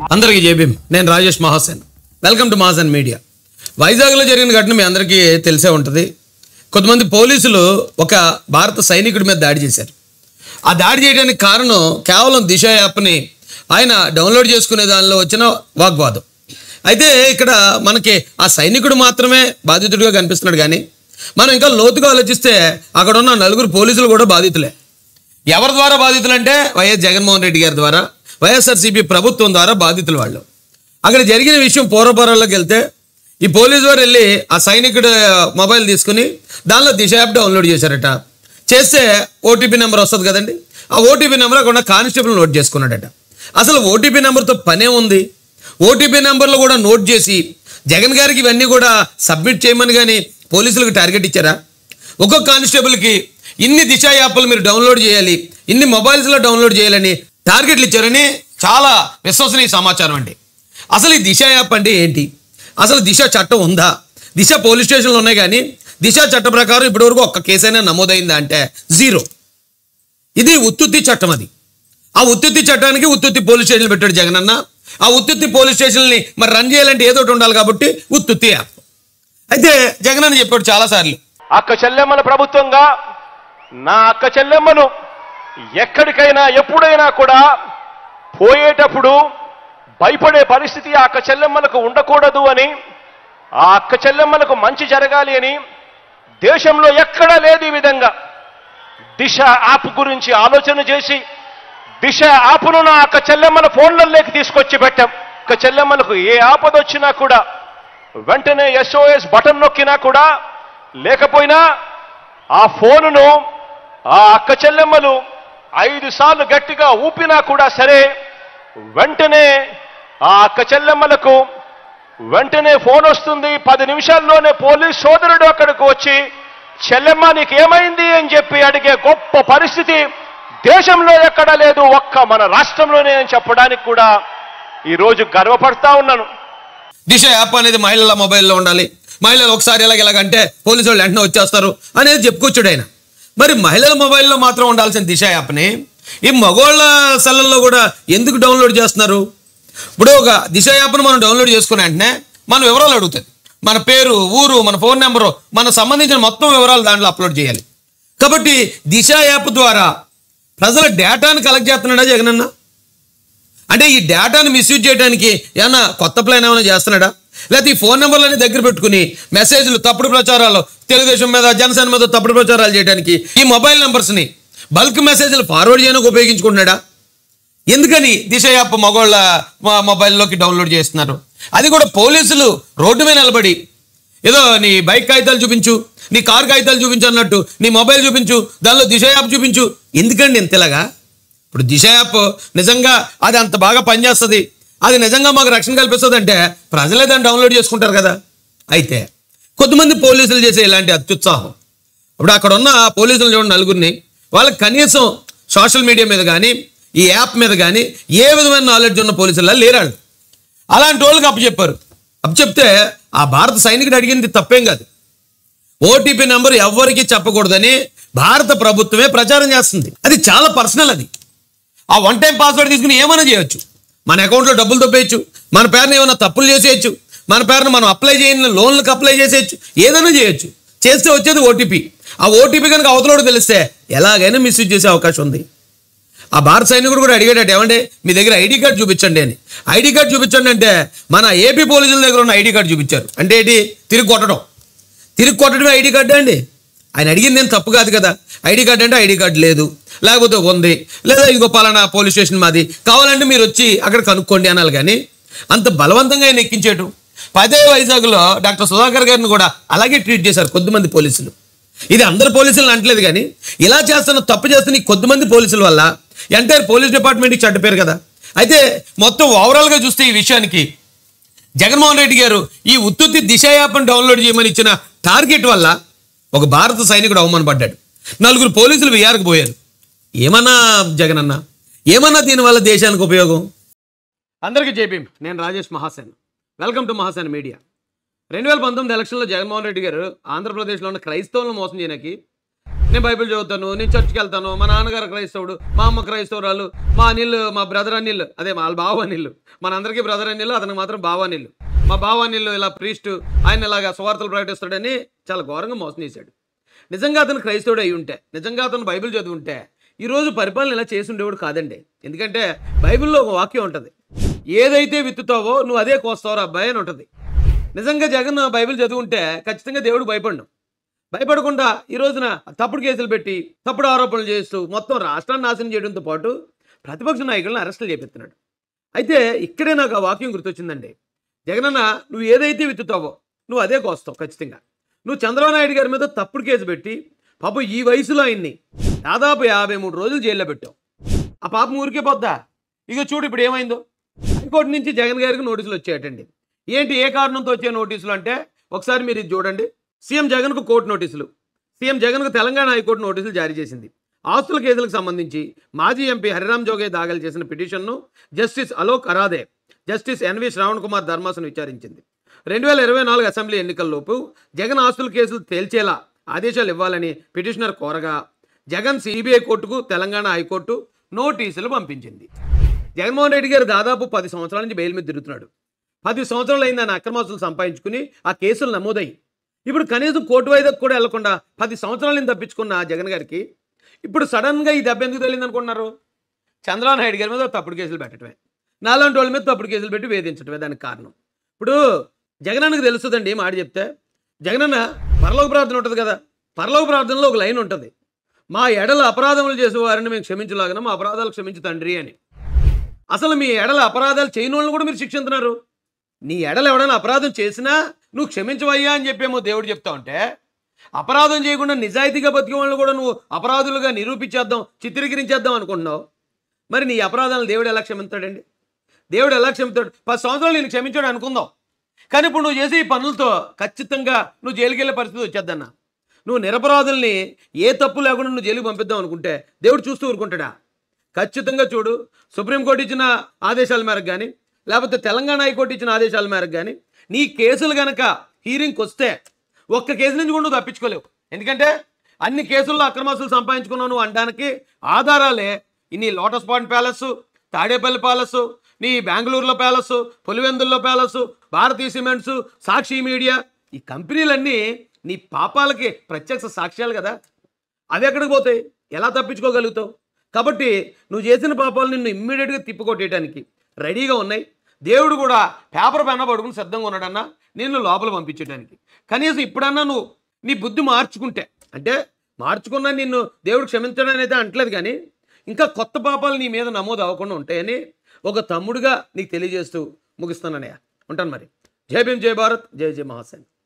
అందరికీ జై భీమ్. నేను Rajesh Mahasen. Welcome to Mahasen media. వైజాగ్లో జరిగిన ఘటన మీ అందరికీ తెలిసే ఉంటుంది. కొంతమంది పోలీసులు ఒక భారత సైనికుడి మీద దాడి చేశారు. ఆ దాడి చేయడానికి కారణం కేవలం దిశ యాప్ని ఆయన డౌన్లోడ్ చేసుకునే దానిలో వచ్చిన వాగ్వాదం. అయితే ఇక్కడ మనకి ఆ సైనికుడు మాత్రమే బాధితుడిగా కనిపిస్తున్నాడు, కానీ మనం ఇంకా లోతుగా ఆలోచిస్తే అక్కడ ఉన్న నలుగురు పోలీసులు కూడా బాధితులే. ఎవరి ద్వారా బాధితులు అంటే వైఎస్ జగన్మోహన్ రెడ్డి గారి ద్వారా, వైఎస్ఆర్సీపీ ప్రభుత్వం ద్వారా బాధితులు వాళ్ళు. అక్కడ జరిగిన విషయం పూర్వపరాల్లోకి వెళ్తే ఈ పోలీసు వారు వెళ్ళి ఆ సైనికుడు మొబైల్ తీసుకుని దానిలో దిశ యాప్ డౌన్లోడ్ చేశారట. చేస్తే ఓటీపీ నెంబర్ వస్తుంది కదండి, ఆ ఓటీపీ నెంబర్ అక్కడ కానిస్టేబుల్ నోట్ చేసుకున్నాడట. అసలు ఓటీపీ నెంబర్తో పనే ఉంది. ఓటీపీ నెంబర్లు కూడా నోట్ చేసి జగన్ గారికి ఇవన్నీ కూడా సబ్మిట్ చేయమని కానీ పోలీసులకు టార్గెట్ ఇచ్చారా? ఒక్కొక్క కానిస్టేబుల్కి ఇన్ని దిశ యాప్లు మీరు డౌన్లోడ్ చేయాలి, ఇన్ని మొబైల్స్లో డౌన్లోడ్ చేయాలని టార్గెట్లు ఇచ్చారని చాలా విశ్వసనీయ సమాచారం అండి. అసలు ఈ దిశ యాప్ అంటే ఏంటి? అసలు దిశ చట్టం ఉందా? దిశ పోలీస్ స్టేషన్లు ఉన్నాయి, కానీ దిశ చట్ట ప్రకారం ఇప్పటివరకు ఒక్క కేసైనా నమోదైందా అంటే జీరో. ఇది ఉత్తుత్తి చట్టం. అది ఆ ఉత్తుత్తి చట్టానికి ఉత్తుత్తి పోలీస్ స్టేషన్లు పెట్టాడు జగనన్న. ఆ ఉత్తుత్తి పోలీస్ స్టేషన్ని మరి రన్ చేయాలంటే ఏదో ఒకటి ఉండాలి, కాబట్టి ఉత్తుత్తి యాప్. అయితే జగనన్న చెప్పాడు చాలాసార్లు, అక్క చెల్లెమ్మల ప్రభుత్వంగా నా అక్క చెల్లెమ్మలు ఎక్కడికైనా ఎప్పుడైనా కూడా పోయేటప్పుడు భయపడే పరిస్థితి ఆ అక్క చెల్లెమ్మలకు ఉండకూడదు అని, ఆ అక్క చెల్లెమ్మలకు మంచి జరగాలి అని దేశంలో ఎక్కడా లేదు ఈ విధంగా దిశ యాప్ గురించి ఆలోచన చేసి దిశ యాప్ను నా అక్క చెల్లెమ్మల ఫోన్లలోకి తీసుకొచ్చి పెట్టాం. అక్క చెల్లెమ్మలకు ఏ ఆపద వచ్చినా కూడా వెంటనే SOS బటన్ నొక్కినా కూడా, లేకపోయినా ఆ ఫోనును ఆ అక్క చెల్లెమ్మలు 5 సార్లు గట్టిగా ఊపినా కూడా సరే, వెంటనే ఆ అక్క చెల్లెమ్మలకు వెంటనే ఫోన్ వస్తుంది. 10 నిమిషాల్లోనే పోలీస్ సోదరుడు అక్కడికి వచ్చి చెల్లెమ్మ నీకేమైంది అని చెప్పి అడిగే గొప్ప పరిస్థితి దేశంలో ఎక్కడా లేదు, ఒక్క మన రాష్ట్రంలోనే అని చెప్పడానికి కూడా ఈరోజు గర్వపడతా ఉన్నాను. దిశ యాప్ అనేది మహిళల మొబైల్లో ఉండాలి, మహిళలు ఒకసారి ఎలాగంటే పోలీసు వాళ్ళు వెంటనే వచ్చేస్తారు అనేది చెప్పుకొచ్చాడు ఆయన. మరి మహిళల మొబైల్లో మాత్రం ఉండాల్సిన దిశ యాప్ని ఈ మగోళ్ళ సెల్లల్లో కూడా ఎందుకు డౌన్లోడ్ చేస్తున్నారు? ఇప్పుడు ఒక దిశ యాప్ను మనం డౌన్లోడ్ చేసుకున్న వెంటనే మన వివరాలు అడుగుతుంది. మన పేరు, ఊరు, మన ఫోన్ నెంబరు, మనకు సంబంధించిన మొత్తం వివరాలు దాంట్లో అప్లోడ్ చేయాలి. కాబట్టి దిశ యాప్ ద్వారా ప్రజల డేటాను కలెక్ట్ చేస్తున్నాడా జగనన్న? అంటే ఈ డేటాను మిస్యూజ్ చేయడానికి ఏమన్నా కొత్త ప్లాన్ ఏమైనా చేస్తున్నాడా? లేకపోతే ఈ ఫోన్ నెంబర్లని దగ్గర పెట్టుకుని మెసేజ్లు, తప్పుడు ప్రచారాలు, తెలుగుదేశం మీద, జనసేన మీద తప్పుడు ప్రచారాలు చేయడానికి ఈ మొబైల్ నెంబర్స్ని బల్క్ మెసేజ్లు ఫార్వర్డ్ చేయడానికి ఉపయోగించుకుంటున్నాడా? ఎందుకని దిశ యాప్ మగోళ్ళ మొబైల్లోకి డౌన్లోడ్ చేస్తున్నారు? అది కూడా పోలీసులు రోడ్డు మీద నిలబడి ఏదో నీ బైక్ కాగితాలు చూపించు, నీ కార్ కాగితాలు చూపించు అన్నట్టు నీ మొబైల్ చూపించు, దానిలో దిశ యాప్ చూపించు. ఎందుకండి ఇంతలాగా? ఇప్పుడు దిశ యాప్ నిజంగా అది అంత బాగా పనిచేస్తుంది, అది నిజంగా మాకు రక్షణ కల్పిస్తుంది అంటే ప్రజలే దాన్ని డౌన్లోడ్ చేసుకుంటారు కదా. అయితే కొంతమంది పోలీసులు చేసే ఇలాంటి అత్యుత్సాహం, ఇప్పుడు అక్కడ ఉన్న పోలీసులు చూడండి నలుగురిని, వాళ్ళకి కనీసం సోషల్ మీడియా మీద కానీ ఈ యాప్ మీద కానీ ఏ విధమైన నాలెడ్జ్ ఉన్న పోలీసులు లేరాడు. అలాంటి వాళ్ళకి అప్పచెప్పారు. అప్పచెప్తే ఆ భారత సైనికుడు అడిగింది తప్పేం కాదు. ఓటీపీ నెంబర్ ఎవరికి చెప్పకూడదని భారత ప్రభుత్వమే ప్రచారం చేస్తుంది. అది చాలా పర్సనల్. అది ఆ వన్ టైం పాస్వర్డ్ తీసుకుని ఏమైనా చేయొచ్చు. మన అకౌంట్లో డబ్బులు తప్పేయచ్చు, మన పేరుని ఏమైనా తప్పులు చేసేయచ్చు, మన పేరును మనం అప్లై చేయని లోన్లకు అప్లై చేసేయచ్చు, ఏదైనా చేయొచ్చు. చేస్తే వచ్చేది ఓటీపీ. ఆ ఓటీపీ కనుక అవతలోడు తెలిస్తే ఎలాగైనా మిస్యూజ్ చేసే అవకాశం ఉంది. ఆ భారత సైనికుడు కూడా అడిగాడట, ఏమంటే మీ దగ్గర ఐడి కార్డు చూపించండి అని. ఐడి కార్డు చూపించండి అంటే మన ఏపీ పోలీసుల దగ్గర ఉన్న ఐడి కార్డు చూపించారు. అంటే ఏంటి? తిరిగి కొట్టడమే ఐడి కార్డు అండి. ఆయన అడిగింది నేను తప్పు కాదు కదా. ఐడి కార్డు అంటే ఐడి కార్డు లేదు, లేకపోతే ఉంది, లేదా ఇదిగో పలానా పోలీస్ స్టేషన్ మాది, కావాలంటే మీరు వచ్చి అక్కడ కనుక్కోండి అనాలి. కానీ అంత బలవంతంగా ఆయన ఎక్కించేయటం. పదే వైజాగ్లో డాక్టర్ సుధాకర్ గారిని కూడా అలాగే ట్రీట్ చేశారు కొద్దిమంది పోలీసులు. ఇది అందరు పోలీసులను అంటలేదు, కానీ ఇలా చేస్తున్న తప్పు చేస్తున్న ఈ కొద్దిమంది పోలీసుల వల్ల ఎంటైర్ పోలీస్ డిపార్ట్మెంట్కి చెడ్డ పేరు కదా. అయితే మొత్తం ఓవరాల్గా చూస్తే ఈ విషయానికి జగన్మోహన్ రెడ్డి గారు ఈ ఉత్తుత్తి దిశ యాప్ను డౌన్లోడ్ చేయమని ఇచ్చిన టార్గెట్ వల్ల ఒక భారత సైనికుడు అవమానపడ్డాడు. 4 పోలీసులు విఆర్కి పోయారు. ఏమన్నా జగనన్న, ఏమన్నా దీనివల్ల దేశానికి ఉపయోగం? అందరికీ జై భీమ్. నేను Rajesh Mahasen. Welcome to Mahasen media. 2019 ఎలక్షన్లో జగన్మోహన్ రెడ్డి గారు ఆంధ్రప్రదేశ్లో ఉన్న క్రైస్తవులను మోసం చేయడానికి నేను బైబిల్ చదువుతాను, నేను చర్చికి వెళ్తాను, మా నాన్నగారు క్రైస్తవుడు, మా అమ్మ క్రైస్తవురాలు, మా అనిల్, మా బ్రదర్ అనిల్, అదే మా బావ అనిల్, మనందరికీ బ్రదర్ అనిల్, అతనికి మాత్రం బావ అనిల్, మా బావ అనిల్ ఇలా ప్రీస్ట్, ఆయన ఇలాగా సువార్తలు ప్రకటిస్తాడని చాలా ఘోరంగా మోసం చేశాడు. నిజంగా అతను క్రైస్తవుడు అయి ఉంటే, నిజంగా అతను బైబిల్ చదివి ఉంటే ఈరోజు పరిపాలన ఇలా చేసి ఉండేవాడు కాదండి. ఎందుకంటే బైబిల్లో ఒక వాక్యం ఉంటుంది, ఏదైతే విత్తుతావో నువ్వు అదే కోస్తావు అబ్బాయి అని ఉంటుంది. నిజంగా జగన్ బైబిల్ చదువుంటే ఖచ్చితంగా దేవుడు భయపడకుండా ఈ రోజున తప్పుడు కేసులు పెట్టి తప్పుడు ఆరోపణలు చేస్తూ మొత్తం రాష్ట్రాన్ని నాశనం చేయడంతో పాటు ప్రతిపక్ష నాయకులను అరెస్టులు చేపిస్తున్నాడు. అయితే ఇక్కడే నాకు ఆ వాక్యం గుర్తొచ్చిందండి. జగనన్న, నువ్వు ఏదైతే విత్తుతావో నువ్వు అదే కోస్తావు ఖచ్చితంగా. నువ్వు చంద్రబాబు నాయుడు గారి మీద తప్పుడు కేసు పెట్టి పాపం ఈ వయసులో ఆయన్ని దాదాపు 53 రోజులు జైల్లో పెట్టావు. ఆ పాపం ఊరికే పోద్దా? ఇక చూడు ఇప్పుడు ఏమైందో. హైకోర్టు నుంచి జగన్ గారికి నోటీసులు వచ్చాయటండి. ఏంటి, ఏ కారణంతో వచ్చే నోటీసులు అంటే ఒకసారి మీరు ఇది చూడండి. సీఎం జగన్కు కోర్టు నోటీసులు. సీఎం జగన్కు తెలంగాణ హైకోర్టు నోటీసులు జారీ చేసింది. ఆస్తుల కేసులకు సంబంధించి మాజీ ఎంపీ హరిరామ్ జోగే దాఖలు చేసిన పిటిషన్ను justice Alok Aradhe, justice N V Shravan Kumar ధర్మాసనం విచారించింది. 2024 అసెంబ్లీ ఎన్నికల్లోపు జగన్ ఆస్తుల కేసులు తేల్చేలా ఆదేశాలు ఇవ్వాలని పిటిషనర్ కోరగా జగన్ సిబిఐ కోర్టుకు తెలంగాణ హైకోర్టు నోటీసులు పంపించింది. జగన్మోహన్ రెడ్డి గారు దాదాపు 10 సంవత్సరాల నుంచి బెయిల్ మీద తిరుగుతున్నాడు. 10 సంవత్సరాలు అయింది ఆయన అక్రమాస్తులు సంపాదించుకుని ఆ కేసులు నమోదయ్యి. ఇప్పుడు కనీసం కోర్టు వాయిదాకు కూడా వెళ్లకుండా 10 సంవత్సరాలను తప్పించుకున్న జగన్ గారికి ఇప్పుడు సడన్గా ఈ దెబ్బ ఎందుకు తెలియదు అనుకున్నారు? చంద్రబాబు నాయుడు గారి మీద తప్పుడు కేసులు పెట్టడమే, నాలాంటి వాళ్ళ మీద తప్పుడు కేసులు పెట్టి వేధించడమే దానికి కారణం. ఇప్పుడు జగనన్నకు తెలుస్తుందండి మాట చెప్తే. జగనన్న పరలోక ప్రార్థన ఉంటుంది కదా, పరలోక ప్రార్థనలో ఒక లైన్ ఉంటుంది, మా ఎడల అపరాధములు చేసే వారిని మేము క్షమించలాగన మా అపరాధాలు క్షమించు తండ్రి అని. అసలు మీ ఎడల అపరాధాలు చేయని వాళ్ళని కూడా మీరు శిక్షిస్తున్నారు. నీ ఎడల ఎవడైనా అపరాధం చేసినా నువ్వు క్షమించవయ్యా అని చెప్పేమో దేవుడు చెప్తా ఉంటే, అపరాధం చేయకుండా నిజాయితీగా బతికే వాళ్ళని కూడా నువ్వు అపరాధులుగా నిరూపించేద్దాం, చిత్రీకరించేద్దాం అనుకుంటున్నావు. మరి నీ అపరాధాలను దేవుడు ఎలా క్షమిస్తాడండి? దేవుడు ఎలా క్షమిస్తాడు? 10 సంవత్సరాలు నేను క్షమించాడు అనుకుందాం, కానీ ఇప్పుడు నువ్వు చేసే ఈ పనులతో ఖచ్చితంగా నువ్వు జైలుకి వెళ్ళే పరిస్థితి వచ్చేద్దన్న. నువ్వు నిరపరాధుల్ని ఏ తప్పు లేకుండా నువ్వు జైలుకి పంపిద్దాం అనుకుంటే దేవుడు చూస్తూ ఊరుకుంటాడా? ఖచ్చితంగా చూడు, సుప్రీంకోర్టు ఇచ్చిన ఆదేశాల మేరకు కానీ లేకపోతే తెలంగాణ హైకోర్టు ఇచ్చిన ఆదేశాల మేరకు కానీ నీ కేసులు కనుక హీరింగ్కి వస్తే ఒక్క కేసు నుంచి కూడా నువ్వు తప్పించుకోలేవు. ఎందుకంటే అన్ని కేసుల్లో అక్రమాస్తులు సంపాదించుకున్నావు నువ్వు అనడానికి ఆధారాలే నీ lotus pond palace, Tadepalli palace, నీ బెంగళూరులో ప్యాలెస్, పులివెందుల్లో palace, Bharatiya cements, Sakshi media, ఈ కంపెనీలన్నీ నీ పాపాలకి ప్రత్యక్ష సాక్ష్యాలు కదా. అవి ఎక్కడికి పోతాయి? ఎలా తప్పించుకోగలుగుతావు? కాబట్టి నువ్వు చేసిన పాపాలు నిన్ను ఇమ్మీడియట్గా తిప్పికొట్టేయడానికి రెడీగా ఉన్నాయి. దేవుడు కూడా పేపర్ పెన్న పడుకుని సిద్ధంగా ఉన్నాడన్నా నిన్ను లోపల పంపించడానికి. కనీసం ఇప్పుడన్నా నువ్వు నీ బుద్ధి మార్చుకుంటే, అంటే మార్చుకున్నా నిన్ను దేవుడు క్షమించడానికి అయితే అంటలేదు, కానీ ఇంకా కొత్త పాపాలు నీ మీద నమోదు అవ్వకుండా ఉంటాయని ఒక తమ్ముడుగా నీకు తెలియజేస్తూ ముగిస్తానన్నయ్య. ఉంటాను మరి. జై భీమ్, జై భారత్, జై జై మహాసేన్.